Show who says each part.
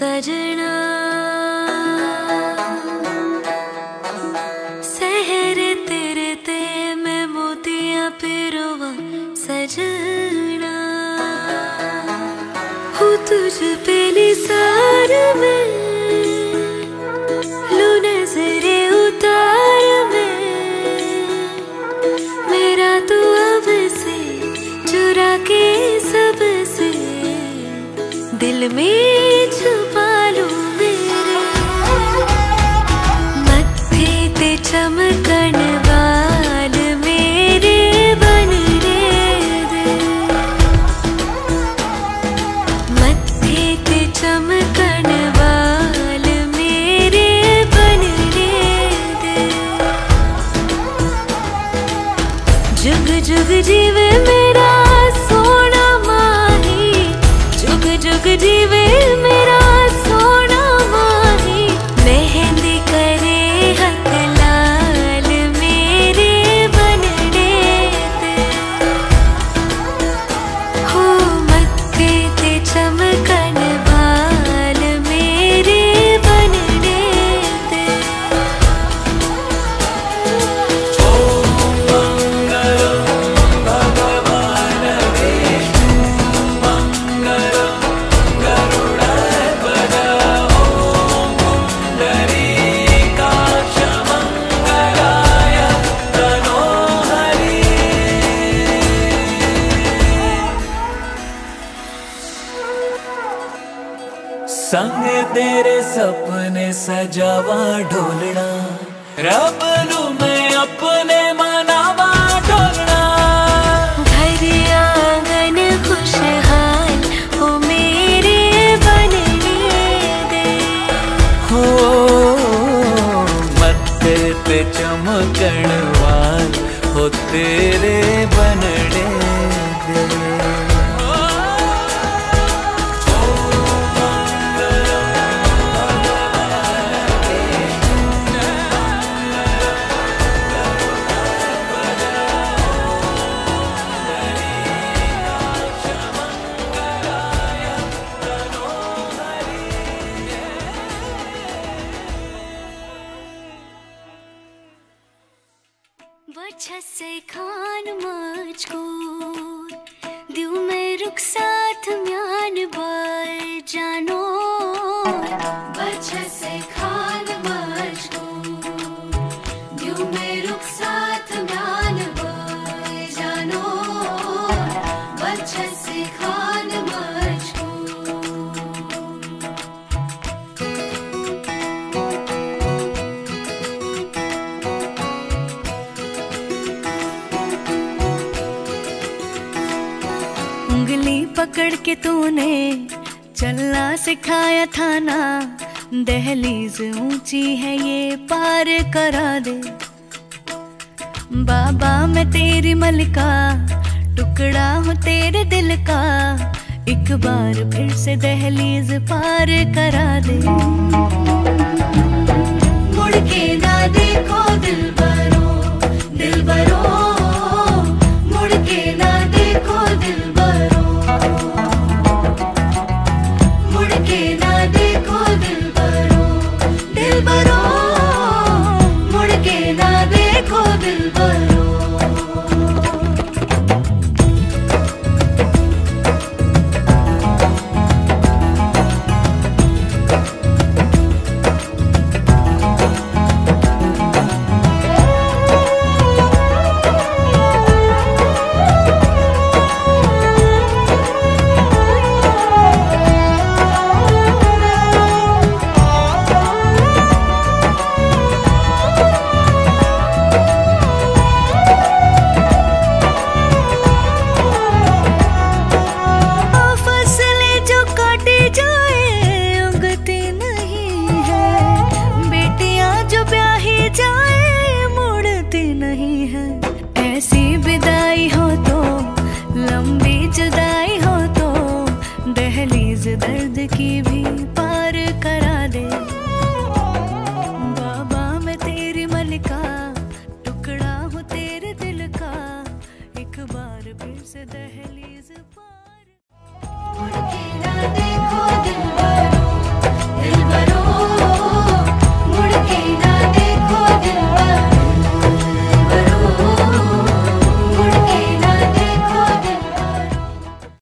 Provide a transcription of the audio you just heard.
Speaker 1: सजना सहरे तेरे ते मैं मोतियां पिरोवा सजना हूँ तुझ पे निसार में लू नजरे उतार में मेरा तू अब से चुरा के सबसे दिल में छुपा लूं मेरे मत्थे ते चमकन वाल मेरे बन रे दे मत्थे ते चमकन वाल मेरे बन रे दे जुग जुग जीवे मेरा सोना माही जुग जुग जीवे मेरा सोना माही मेहंदी करे हथ लाल मेरे बनने दे हो मत्थे ते चमकन वाल मेरे बनने दे
Speaker 2: संग तेरे सपने सजावा ढोलना रब नू मैं अपने मनावा ढोलना
Speaker 1: घर आंगन खुशहाल हो मेरे बनने दे
Speaker 2: हो मत्थे पे चमकन वाल हो तेरे बनने दे
Speaker 1: बच्चा से खान मजकूर दिल में रुख साथ म्यान बाय जानो बच्चा से खान मजकूर दिल में रुख साथ म्यान बाय जानो बच्चा से खान मजकूर उंगली पकड़ के तूने चलना सिखाया था ना दहलीज ऊंची है ये पार करा दे बाबा मैं तेरी मलिका टुकड़ा हूँ तेरे दिल का एक बार फिर से दहलीज पार करा दे मुड़ के ना देखो दिल बरो मुड़ के ना देखो दिल बरो मुड़ के ना देखो दिल बरो मुड़ के ना देखो दिल बरो दर्द की भी पार करा दे बाबा मैं तेरी मलिका टुकड़ा हूँ तेरे दिल का एक बार फिर से दहलीज पार मुड़ के ना देखो दिल